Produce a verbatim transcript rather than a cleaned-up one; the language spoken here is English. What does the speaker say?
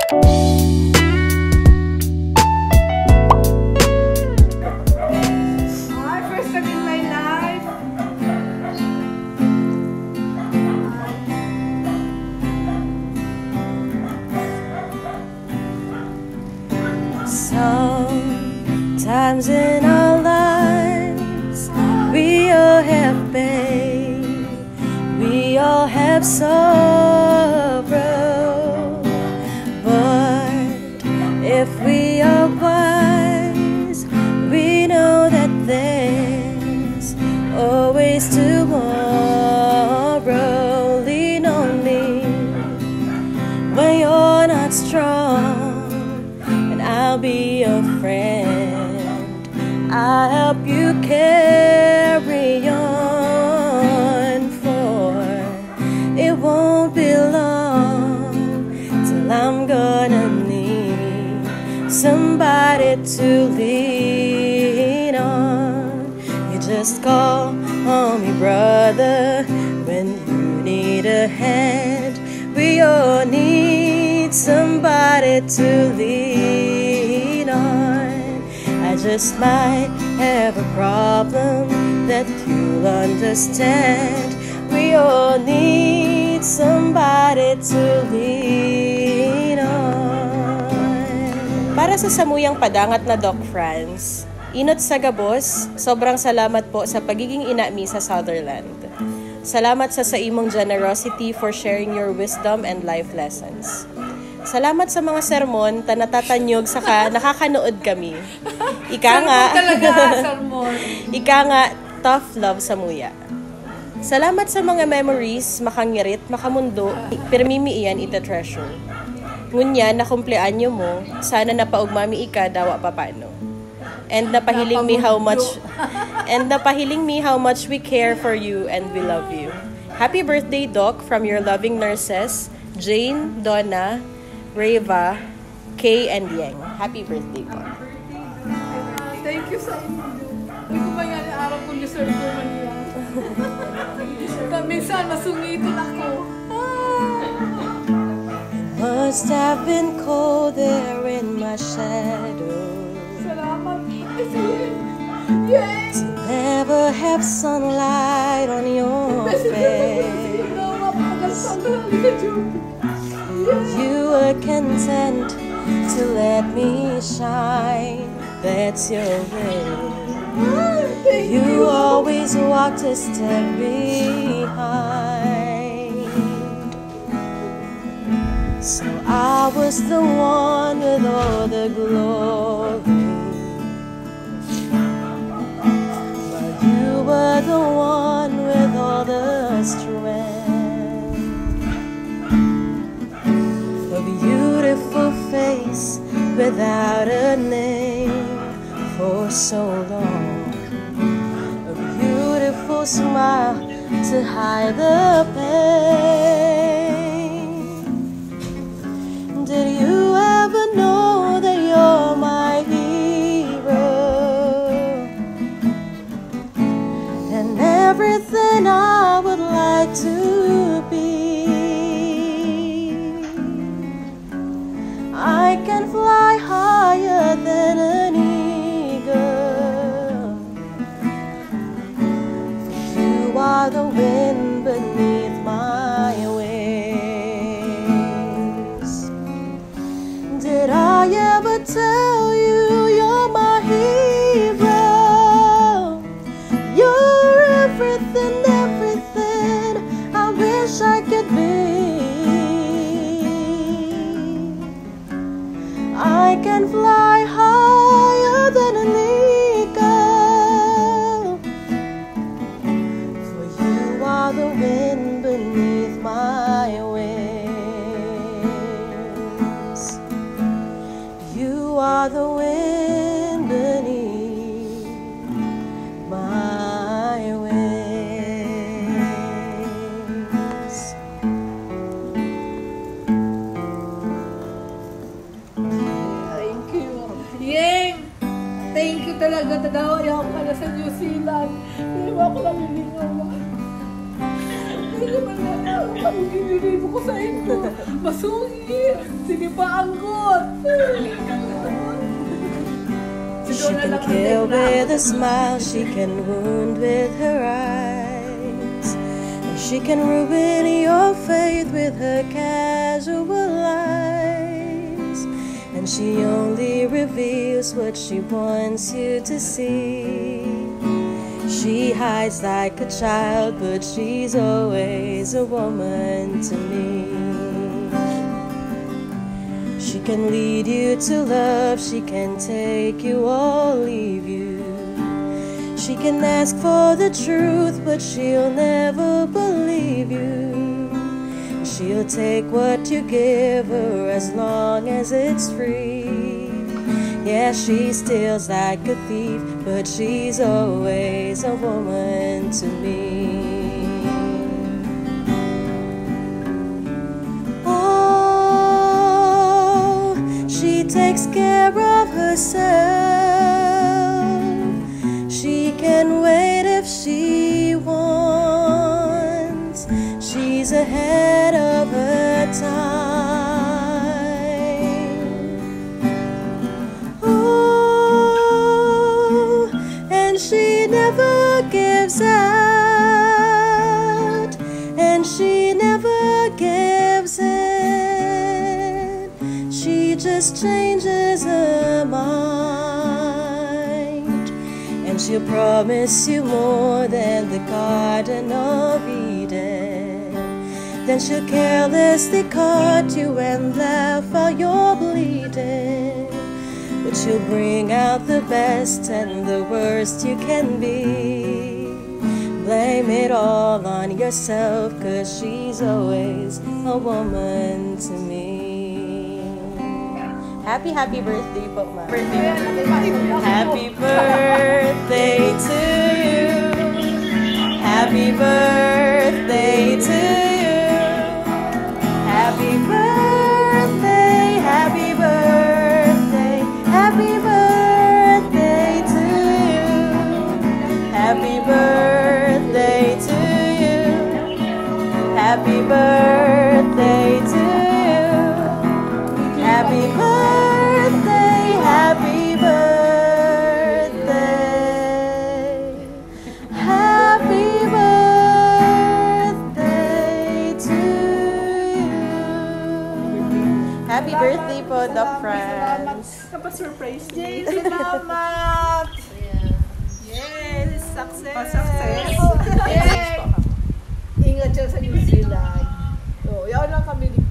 Sometimes in our lives we all have pain, we all have sorrow, but if we are wise, we know that there's always tomorrow. Lean on me when you're not strong, and I'll be your friend. I'll help you carry on, for it won't be long till I'm gonna need somebody to lean on. You just call on me, brother, when you need a hand. We all need somebody to lean on. I just might have a problem that you'll understand. We all need somebody to lean on. Para sa samuyang padangat na Doc Franz, inot sa gabos, sobrang salamat po sa pagiging inami sa Sutherland. Salamat sa sa imong generosity for sharing your wisdom and life lessons. Salamat sa mga sermon ta natatanyog saka nakakanood kami. Ika nga, ika nga, tough love sa muya. Salamat sa mga memories, makangirit, makamundo, permimi iyan ita treasure. Ngunya, na kumpleanyo mo, sana napaugmami ika dawa papano. And napahiling me how much, and napahiling me how much we care for you and we love you. Happy birthday, Doc, from your loving nurses, Jane, Donna, Reva, Kay, and Yang. Happy birthday po. Thank you sa inyo. Hindi ko ba yan araw kung deserve ko man yan. Minsan masungitin ako. It must have been cold there in my shadow. Salamat. Yay! To never have sunlight on your face. You were content to let me shine, that's your way. You always walked a step behind. So I was the one with all the glory, but you were the one with all the strength. Beautiful face without a name for so long. A beautiful smile to hide the pain. Did you ever know that you're my hero? And everything I would like to be. I can fly higher than an eagle. You are the wind beneath my wings. Did I ever tell you you're my hero? You're everything, everything I wish I could be. I can fly higher than an eagle, for you are the wind beneath my wings. You are the wind beneath my wings. Thank you talaga. Tadawa niya ako pala sa New Zealand. Hindi mo ako naliligawan. naman na ako. Anong ginilibo ko sa inyo? Masungit. Sige pa, anggot. She can kill with a smile, she can wound with her eyes. She can ruin your faith with her casual lies. And she only reveals what she wants you to see. She hides like a child, but she's always a woman to me. She can lead you to love, she can take you or leave you. She can ask for the truth, but she'll never believe you. She'll take what you give her as long as it's free. Yeah, she steals like a thief, but she's always a woman to me. Oh, she takes care of herself. She can wait if she wants. She's ahead of her time. Oh, and she never gives out, and she never gives in. She just changes her mind. And she'll promise you more than the Garden of Eden. Then she'll carelessly cut you and laugh while you're bleeding. But she'll bring out the best and the worst you can be. Blame it all on yourself, 'cause she's always a woman to me. Happy, happy birthday po, ma. Birthday. Happy birthday to you. Happy birthday to you. Happy birthday, happy birthday, happy birthday to you. Happy birthday to you. Happy birthday to you. Happy birthday, happy birthday. Happy birthday to you. Happy birthday po, Doc Franz. Napa-surprise. Yay, salamat! Yes, success! Success! Yay! Ingat siya sa New Zealand. So, yaw lang kami